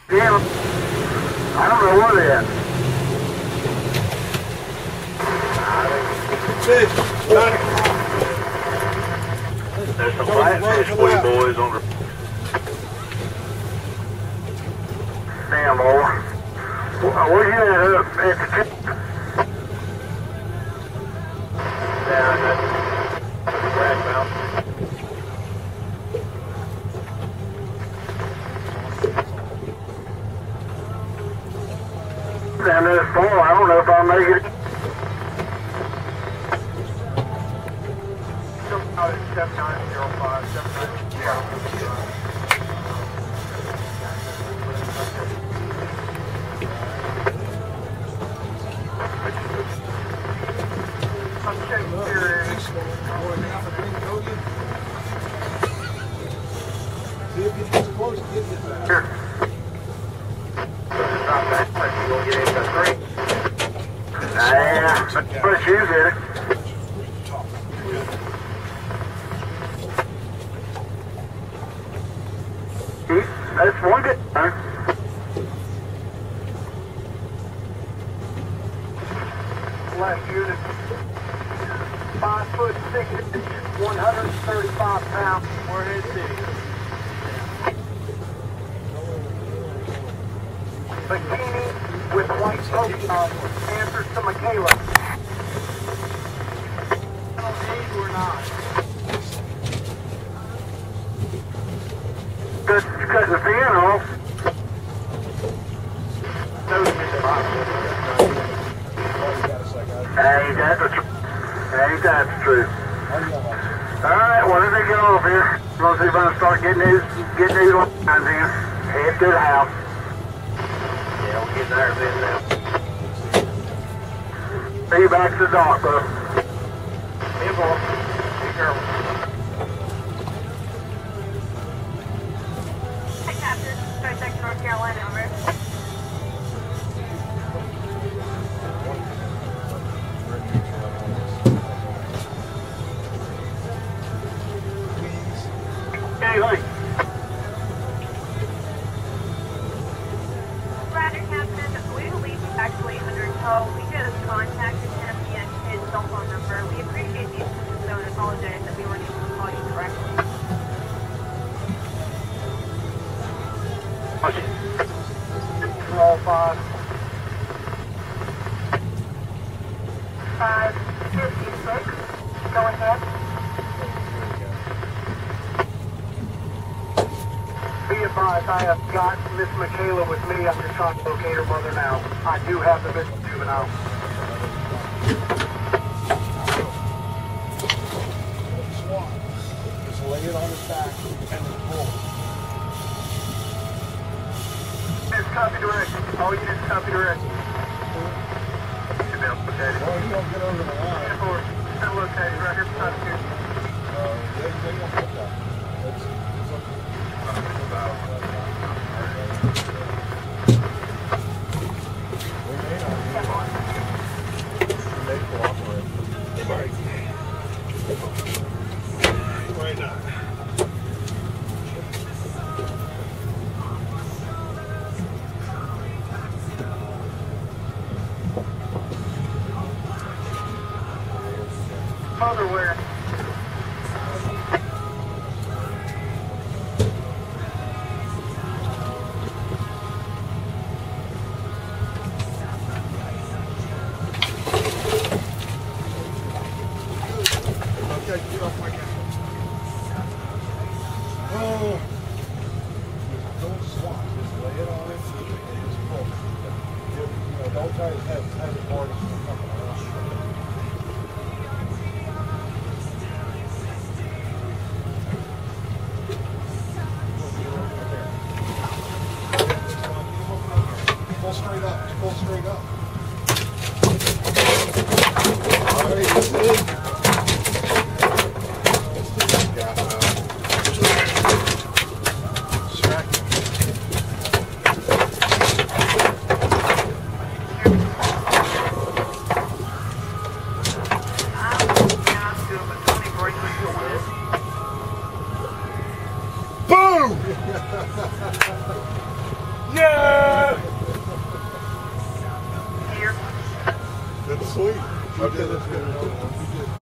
Yeah, I don't know where they're at. Fish. There's some flatfish for you boys on the... Damn, boy. Where you at up? Down at the grass mountain. Down this far, I don't know if I'll make it. Out at 7905, 7905. I'm checking here. See if he gets close, get this out. Here. Not that much, you gonna get into three. Yeah, put shoes in it. That's one good one. Last unit, 5'6", 135 pounds. Where is he? Bikini with white polka answers to Michaela. I don't need or not. Cut the fan off. Ain't that the truth? Ain't that the truth? Alright, well, let me get off here. We'll see if I can start getting these lines in. Head to the house. Yeah, we'll get there then now. See you back to the dock, bro. Hey, boy. Be careful. North Carolina, over. Hey, Lee. Roger, Captain. We believe he's actually under tow. We just contacted him via his cell phone number. We appreciate the assistance, though, and apologize that we weren't able to call you directly. 556. Go ahead. Be advised, I have got Miss Michaela with me. I'm just trying to locate her mother now. I do have the missing juvenile. Just lay it on his back and pull. Copy direct. All you need is copy direct. Should be located. Well, you don't get over the line. Still located right here beside you. They don't put that. It's they cooperate. Right now. Otherwhere. Okay, get off my camera. Oh, don't swat. Just lay it on it and just pull. Don't try to have it hard. Pull straight up. Pull straight up. All right, that's it. Boom! Yeah! Sweet. Okay, that's good.